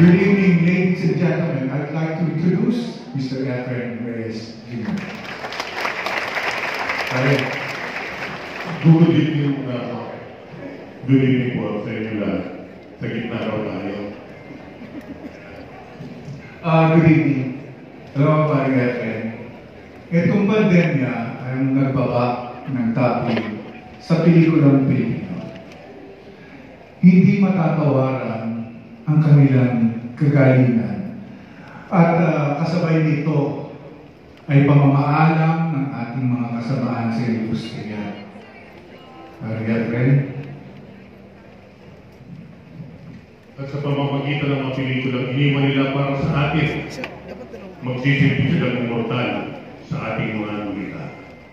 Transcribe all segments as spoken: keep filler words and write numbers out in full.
Good evening, ladies and gentlemen. I'd like to introduce Mister Efren Reyes Junior Hi. Good evening, uh, good evening po sa inyo lahat. Sa gitna raw tayo. Uh, good evening. Hello, Pari Efren. Itong pandemya ay nagbaba ng topic sa pelikulang Pilipino. Hindi matatawaran ang kanilang kagalingan. At uh, kasabay nito ay pamamaalam ng ating mga kasamaan sa industriya. Pari Efren. At sa pamamagitan ng mga pelikulang iniwan nila para sa atin, magsisilbi silang immortal sa ating mga nulita.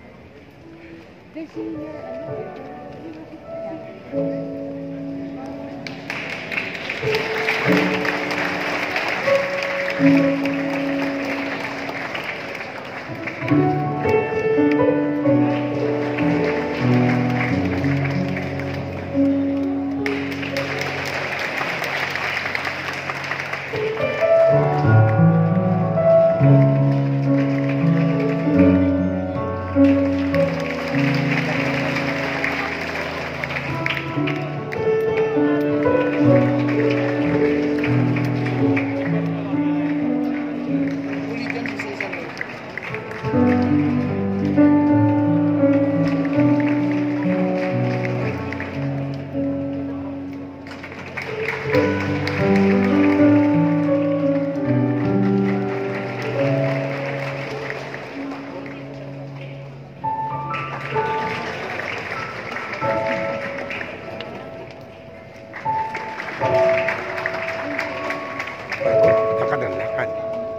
Lakad ang lakad.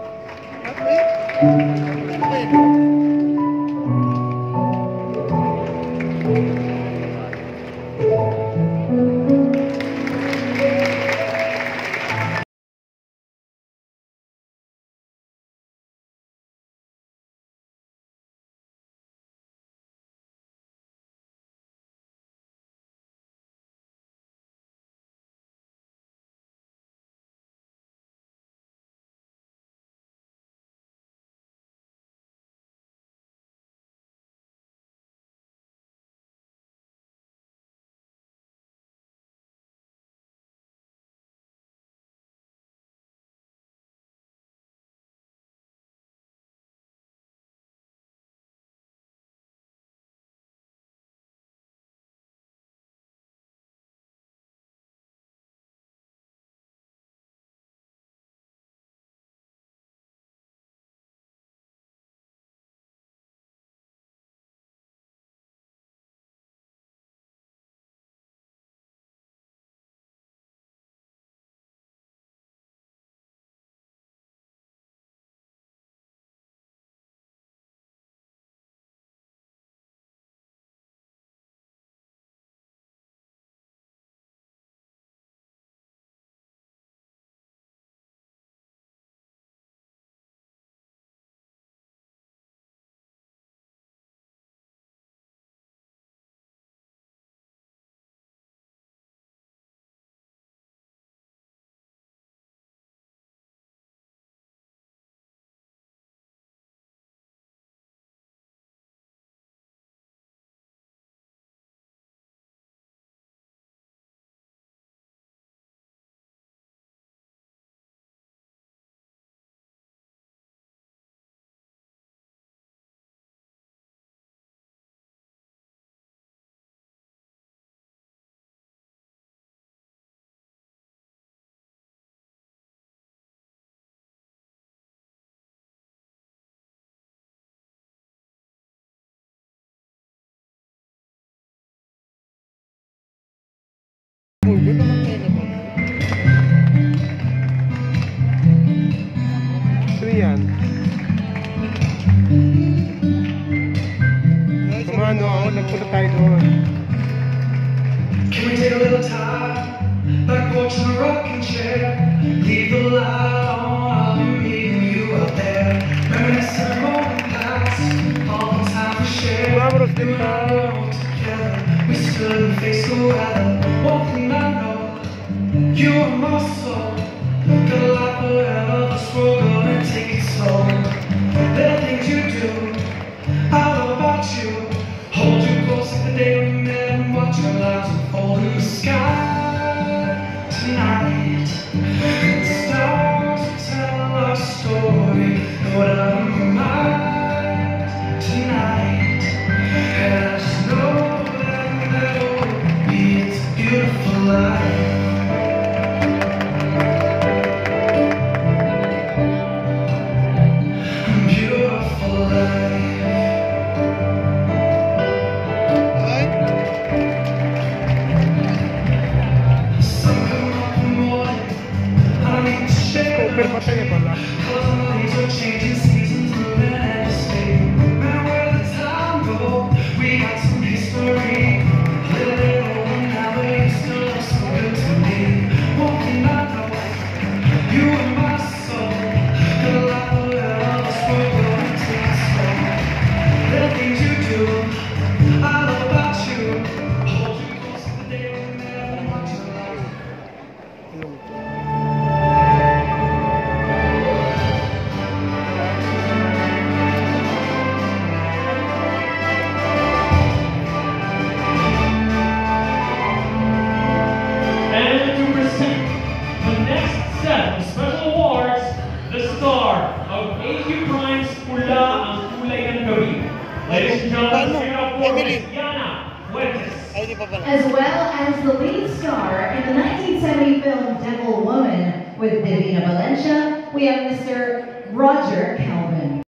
So yan. Kumano ako, nagpunta tayo doon. Can we take a little time, like watching a rocking chair? Leave the light on, I'll be meeting you out there. Reminiscing of moment past, all the time we shared. Vámonos We din were na. alone together, we stood and faced the weather. One thing I know, you are my soul. The gabi. Ladies and gentlemen, give it up for Emily. Miss Yana Fuentes. Ay, di pa pala. As well as the lead star in the nineteen seventy film Devil Woman with Divina Valencia, we have Mister Roger Calvin.